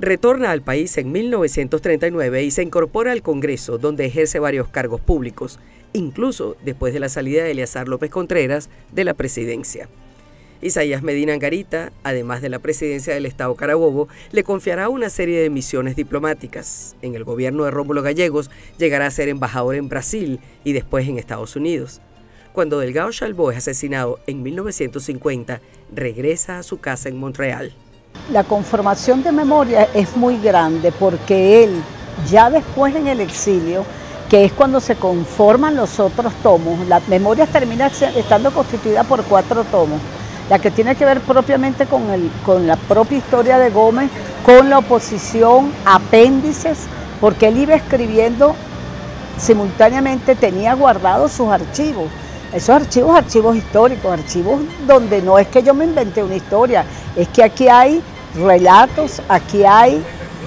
Retorna al país en 1939 y se incorpora al Congreso, donde ejerce varios cargos públicos, incluso después de la salida de Eleazar López Contreras de la presidencia. Isaías Medina Angarita, además de la presidencia del Estado Carabobo, le confiará una serie de misiones diplomáticas. En el gobierno de Rómulo Gallegos llegará a ser embajador en Brasil y después en Estados Unidos. Cuando Delgado Chalbaud es asesinado en 1950, regresa a su casa en Montreal. La conformación de memoria es muy grande porque él, ya después en el exilio, que es cuando se conforman los otros tomos, la memoria termina estando constituida por 4 tomos. La que tiene que ver propiamente con la propia historia de Gómez, con la oposición, apéndices, porque él iba escribiendo simultáneamente, tenía guardados sus archivos. Esos archivos históricos, archivos donde no es que yo me inventé una historia, es que aquí hay relatos, aquí hay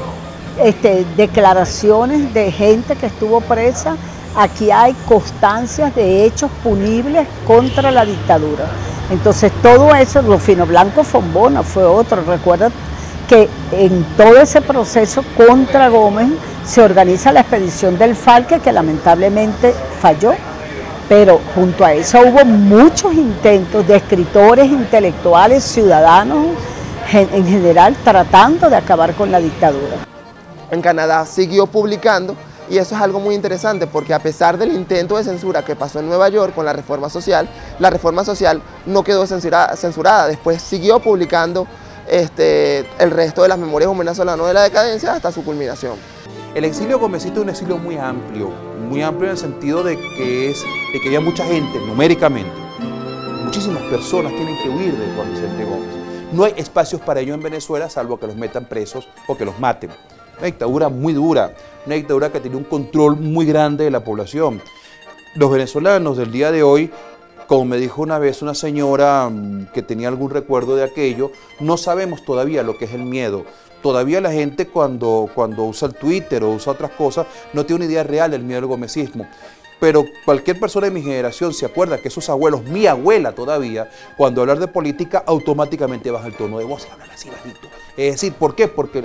declaraciones de gente que estuvo presa, aquí hay constancias de hechos punibles contra la dictadura. Entonces todo eso, Rufino Blanco Fombona fue otro. Recuerda que en todo ese proceso contra Gómez se organiza la expedición del Falque, que lamentablemente falló. Pero junto a eso hubo muchos intentos de escritores, intelectuales, ciudadanos en general tratando de acabar con la dictadura. En Canadá siguió publicando y eso es algo muy interesante porque a pesar del intento de censura que pasó en Nueva York con la reforma social no quedó censurada. Después siguió publicando el resto de las memorias de un venezolano de la decadencia hasta su culminación. El exilio gomecista es un exilio muy amplio en el sentido de que había mucha gente, numéricamente. Muchísimas personas tienen que huir de Juan Vicente Gómez. No hay espacios para ello en Venezuela, salvo que los metan presos o que los maten. Una dictadura muy dura, una dictadura que tenía un control muy grande de la población. Los venezolanos del día de hoy, como me dijo una vez una señora que tenía algún recuerdo de aquello, no sabemos todavía lo que es el miedo. Todavía la gente cuando usa el Twitter o usa otras cosas no tiene una idea real del miedo al gomecismo. Pero cualquier persona de mi generación se acuerda que sus abuelos, mi abuela todavía, cuando hablar de política automáticamente baja el tono de voz y hablan así bajito. Es decir, ¿por qué? Porque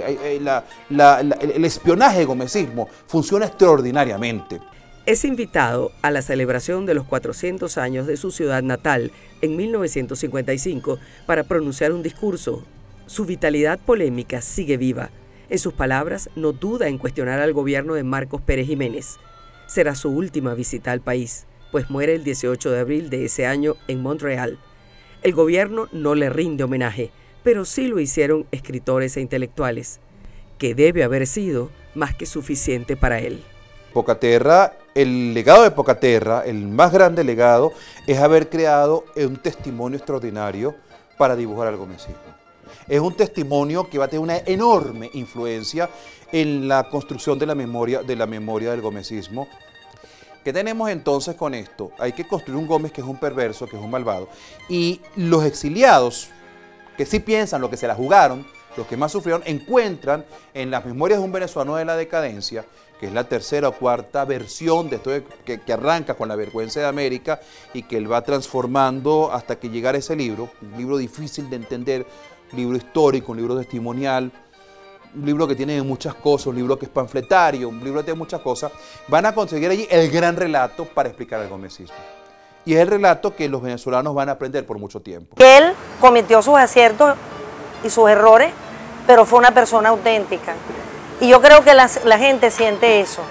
el espionaje de gomecismo funciona extraordinariamente. Es invitado a la celebración de los 400 años de su ciudad natal en 1955 para pronunciar un discurso. Su vitalidad polémica sigue viva. En sus palabras, no duda en cuestionar al gobierno de Marcos Pérez Jiménez. Será su última visita al país, pues muere el 18 de abril de ese año en Montreal. El gobierno no le rinde homenaje, pero sí lo hicieron escritores e intelectuales, que debe haber sido más que suficiente para él. Pocaterra, el legado de Pocaterra, el más grande legado, es haber creado un testimonio extraordinario para dibujar al gomecismo. Es un testimonio que va a tener una enorme influencia en la construcción de la memoria del gomecismo. ¿Qué tenemos entonces con esto? Hay que construir un Gómez que es un perverso, que es un malvado. Y los exiliados, que sí piensan lo que se la jugaron, los que más sufrieron, encuentran en las memorias de un venezolano de la decadencia, que es la tercera o cuarta versión de esto que arranca con La vergüenza de América y que él va transformando hasta que llegara ese libro, un libro difícil de entender, un libro histórico, un libro testimonial, un libro que tiene muchas cosas, un libro que es panfletario, un libro que tiene muchas cosas, van a conseguir allí el gran relato para explicar el gomecismo. Y es el relato que los venezolanos van a aprender por mucho tiempo. Él cometió sus aciertos y sus errores, pero fue una persona auténtica. Y yo creo que la gente siente eso.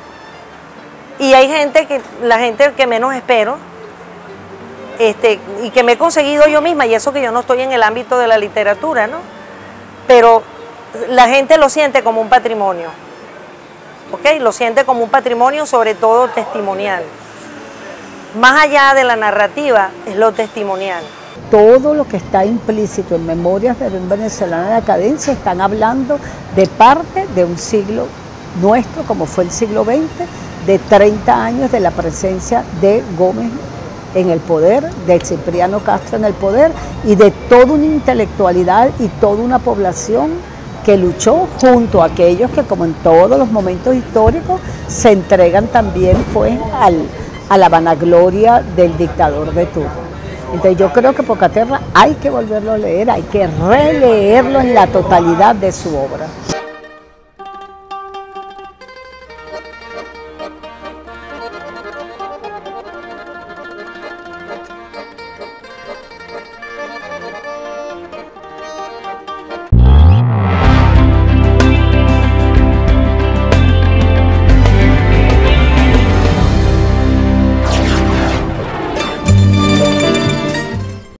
Y hay la gente que menos espero, y que me he conseguido yo misma, y eso que yo no estoy en el ámbito de la literatura, ¿no? Pero la gente lo siente como un patrimonio, ¿ok? Lo siente como un patrimonio, sobre todo testimonial. Más allá de la narrativa, es lo testimonial. Todo lo que está implícito en Memorias de un venezolano de decadencia están hablando de parte de un siglo nuestro, como fue el siglo XX, de 30 años de la presencia de Gómez en el poder, de Cipriano Castro en el poder y de toda una intelectualidad y toda una población que luchó junto a aquellos que, como en todos los momentos históricos, se entregan también pues a la vanagloria del dictador de turno. Entonces yo creo que Pocaterra hay que volverlo a leer, hay que releerlo en la totalidad de su obra.